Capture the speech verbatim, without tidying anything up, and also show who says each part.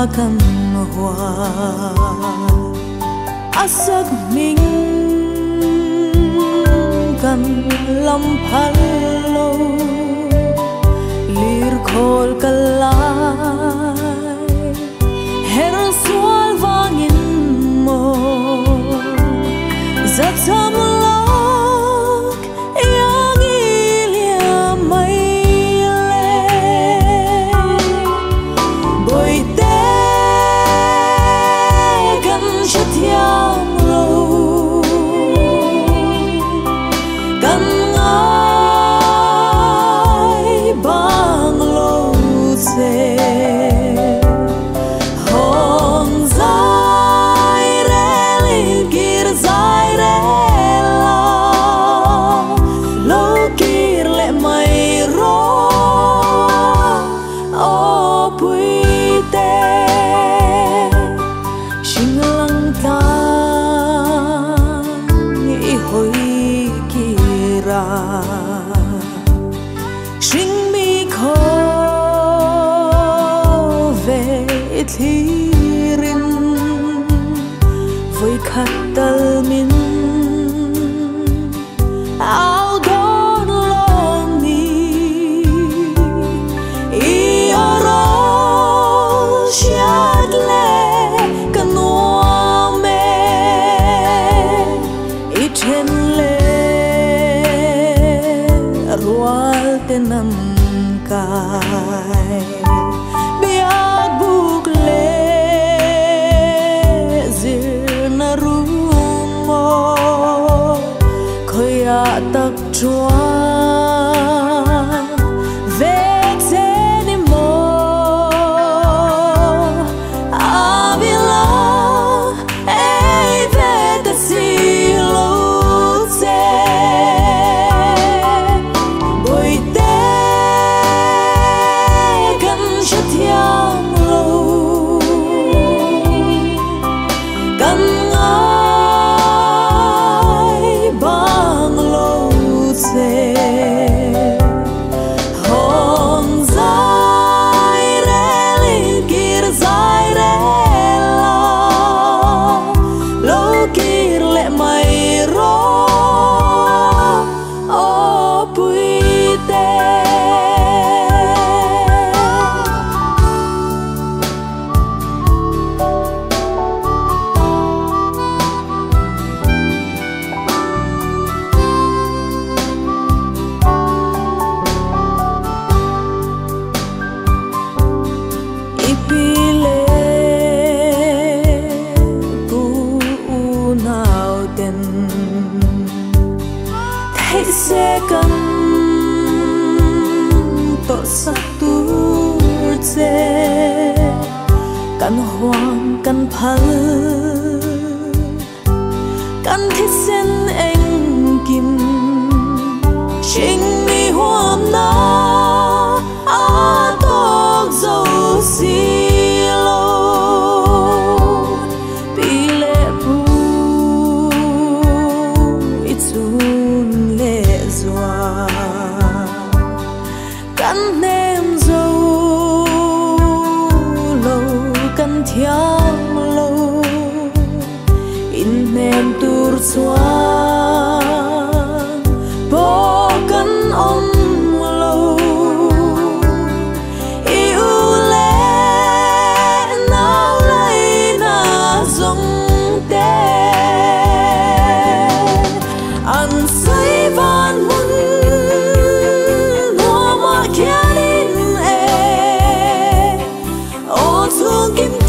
Speaker 1: kan hoa asak mình kan lam phal lo lir khol kalai her sual vangin mo zat sam lok yang ilia mai le boy te kan chatiam lo kan ngai bang lo se hong zai re lin kir zai re la lo kir le mai ro o pui te sing lang ta i hoi kira sing mi kho ve thirin với khát tal min ao đón lòng ni i oro siat le kanua me i chen le rual tenam kai biak buk le zir na rumo khoya tak chua vek se ni mo avila ei vet si lo se boy te kan chatiam lo kan ngai bang lo se hong zai re lin kir zai re la lo kir le mai ro o pui te ipile pu nao den thấy sẽ cần to satu che kan hoang kan phal kan thi sen eng kim sing mi huam na a tok zo si lo pile pu itun le zwa kan nem zo lo kan thiam lo in nem tur chuan bo kan om lo i u le na lai na zong te an sai van mun no ma kianin e o chung kim